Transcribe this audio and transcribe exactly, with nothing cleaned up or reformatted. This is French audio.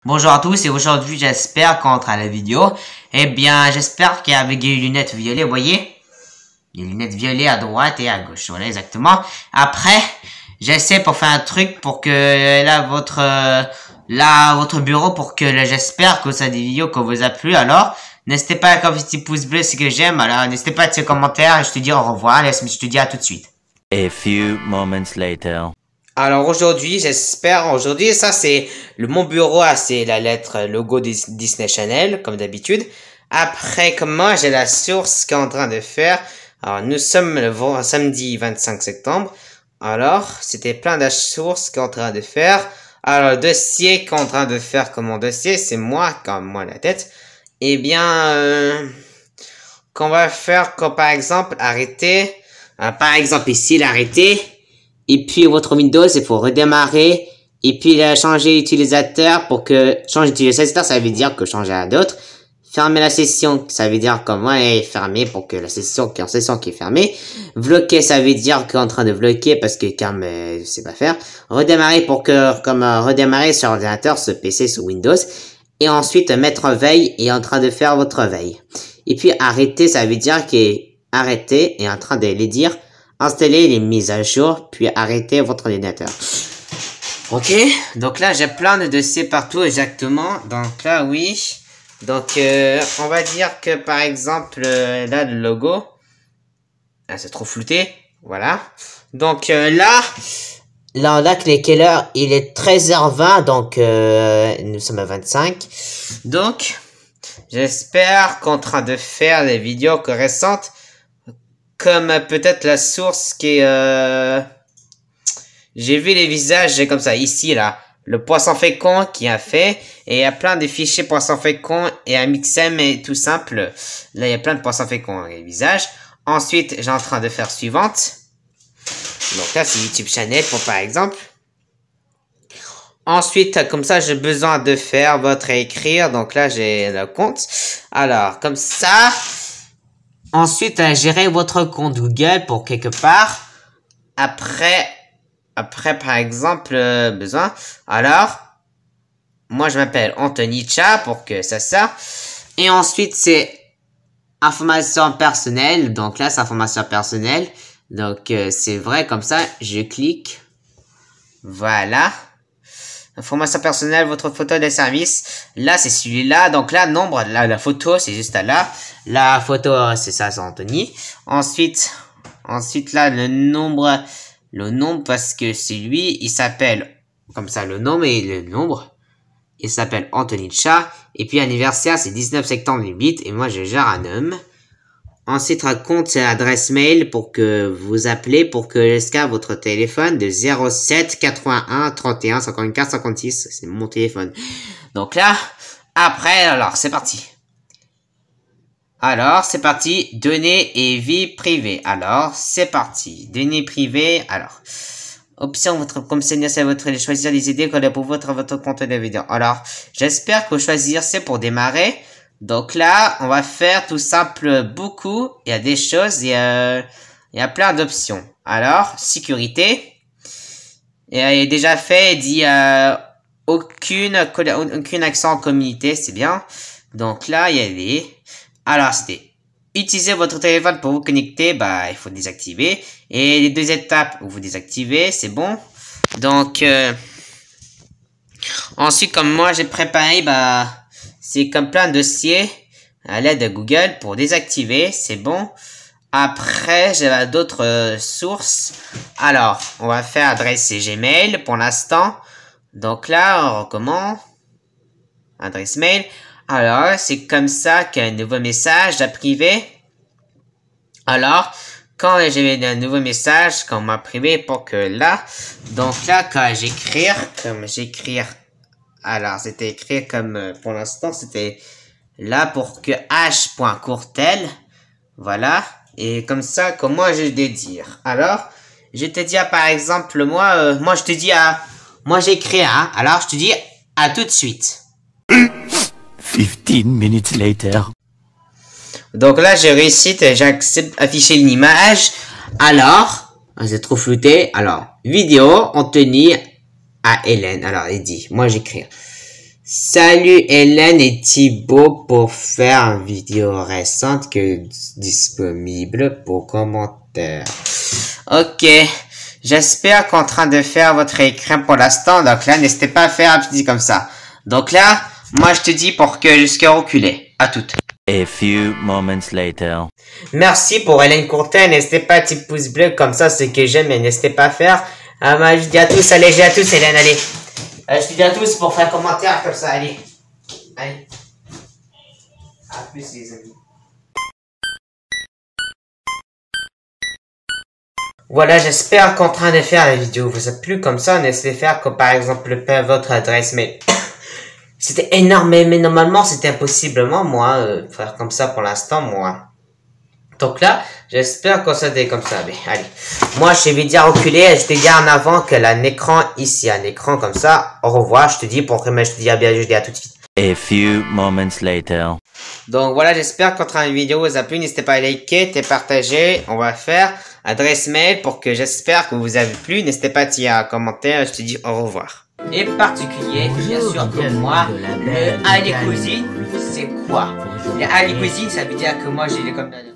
Bonjour à tous et aujourd'hui j'espère qu'entre à la vidéo, eh bien j'espère qu'avec les lunettes violettes, vous voyez, les lunettes violettes à droite et à gauche, voilà exactement. Après, j'essaie pour faire un truc pour que là votre euh, là votre bureau pour que j'espère que ça des vidéos que vous a plu. Alors n'hésitez pas à comme petit pouce bleu si que j'aime. Alors n'hésitez pas à laisser commentaires et je te dis au revoir. Laisse je te dis à tout de suite. A few moments later. Alors aujourd'hui, j'espère, aujourd'hui, ça c'est le mon bureau, ah, c'est la lettre logo Disney Channel, comme d'habitude. Après, comme moi, j'ai la source qui est en train de faire. Alors, nous sommes le samedi vingt-cinq septembre. Alors, c'était plein de sources qui est en train de faire. Alors, le dossier qui est en train de faire comme mon dossier, c'est moi, comme moi la tête. Eh bien, euh, qu'on va faire, comme par exemple, arrêter. Euh, par exemple, ici, l'arrêter. Et puis votre Windows, il faut redémarrer. Et puis là, changer utilisateur pour que changer utilisateur, ça veut dire que changer à d'autres. Fermer la session, ça veut dire comme moi elle est fermée pour que la session qui est en session qui est fermée. Bloquer, ça veut dire qu'on est en train de bloquer parce que comme euh, je sais pas faire. Redémarrer pour que comme euh, redémarrer sur ordinateur, ce P C, sous Windows. Et ensuite mettre veille et en train de faire votre veille. Et puis arrêter, ça veut dire qu'arrêter est en train de les dire. Installer les mises à jour, puis arrêter votre ordinateur. Ok, donc là j'ai plein de dossiers partout exactement. Donc là oui, donc euh, on va dire que par exemple euh, là le logo, ah, c'est trop flouté, voilà. Donc euh, là, là là quelle heure? Il est treize heures vingt, donc euh, nous sommes à vingt-cinq. Donc j'espère qu'en train de faire des vidéos récentes. Comme peut-être la source qui est... Euh... J'ai vu les visages comme ça, ici, là. Le poisson fécond qui a fait. Et il y a plein de fichiers poisson fécond et un mixem et tout simple. Là, il y a plein de poissons féconds et visages. Ensuite, j'ai en train de faire suivante. Donc là, c'est YouTube Channel pour par exemple. Ensuite, comme ça, j'ai besoin de faire votre écrire. Donc là, j'ai le compte. Alors, comme ça... Ensuite, euh, gérer votre compte Google pour quelque part. Après, après par exemple, euh, besoin. Alors, moi je m'appelle Anthony Cha pour que ça ça. Et ensuite, c'est information personnelle. Donc là, c'est information personnelle. Donc, euh, c'est vrai comme ça. Je clique. Voilà. Information personnelle, votre photo de service. Là, c'est celui-là. Donc là, nombre, là, la photo, c'est juste là. La photo, c'est ça, c'est Anthony. Ensuite, ensuite là, le nombre, le nombre, parce que c'est lui, il s'appelle, comme ça, le nom et le nombre. Il s'appelle Anthony Cha. Et puis, anniversaire, c'est dix-neuf septembre huit. Et moi, je gère un homme. Ensuite, raconte l'adresse mail pour que vous appelez pour que jusqu'à votre téléphone de zéro sept quatre-vingt-un trente et un cinquante-quatre cinquante-six. C'est mon téléphone. Donc là, après, alors, c'est parti. Alors, c'est parti. Données et vie privée. Alors, c'est parti. Données privées. Alors, option, votre, comme c'est votre, choisir les idées qu'on a pour votre, votre compte de vidéo. Alors, j'espère que choisir, c'est pour démarrer. Donc là, on va faire tout simple beaucoup. Il y a des choses, il y a, il y a plein d'options. Alors, sécurité. Et il est déjà fait, il dit euh, aucune, aucune accent en communauté, c'est bien. Donc là, il y a les... Alors, c'était utiliser votre téléphone pour vous connecter, bah, il faut désactiver. Et les deux étapes où vous désactivez, c'est bon. Donc, euh, ensuite, comme moi, j'ai préparé, bah... C'est comme plein de dossiers à l'aide de Google pour désactiver, c'est bon. Après, j'ai d'autres euh, sources. Alors, on va faire adresse et Gmail pour l'instant. Donc là, on recommence. Adresse mail. Alors, c'est comme ça qu'il y a un nouveau message à privé. Alors, quand j'ai un nouveau message qu'on m'a privé pour que là. Donc là, quand j'écris, comme j'écris... Alors, c'était écrit comme, euh, pour l'instant, c'était là pour que h.courtel, voilà, et comme ça, comme moi, je vais dire. Alors, je te dis, à, par exemple, moi, euh, moi, je te dis à, moi, j'écris, hein, alors, je te dis à tout de suite. fifteen minutes later. Donc là, j'ai réussi, j'accepte afficher une image. Alors, c'est trop flouté. Alors, vidéo, Anthony à Hélène. Alors, il dit, moi j'écris. Salut Hélène et Thibaut pour faire une vidéo récente que disponible pour commentaires. Ok, j'espère qu'en train de faire votre écran pour l'instant, donc là n'hésitez pas à faire un petit comme ça. Donc là, moi je te dis pour que jusqu'à reculer. À toutes. A few moments later. Merci pour Hélène Courtin, n'hésitez pas à petit pouce bleu comme ça, c'est que j'aime et n'hésitez pas à faire. Ah, moi je dis à tous, allez, je dis à tous Hélène, allez. Euh, je te dis à tous pour faire un commentaire comme ça, allez. Allez. A plus les amis. Voilà, j'espère qu'en train de faire la vidéo vous a plu comme ça, n'hésitez pas à faire comme par exemple votre adresse mail. C'était énorme, mais normalement c'était impossiblement moi euh, faire comme ça pour l'instant moi. Donc là, j'espère que ça est comme ça. Mais allez, moi je vais dire reculer, je te dis en avant que un écran ici, un écran comme ça. Au revoir, je te dis pour que je te dis à bien, je te dis à tout de suite. A few moments later. Donc voilà, j'espère qu'en train de vidéo vous a plu. N'hésitez pas à liker, et partager. On va faire adresse mail pour que j'espère que vous avez plu. N'hésitez pas à tirer un commentaire. Je te dis au revoir. Et particulier, bien sûr que moi, le Ali Cuisine, c'est quoi? Le Ali Cuisine, ça veut dire que moi j'ai les comme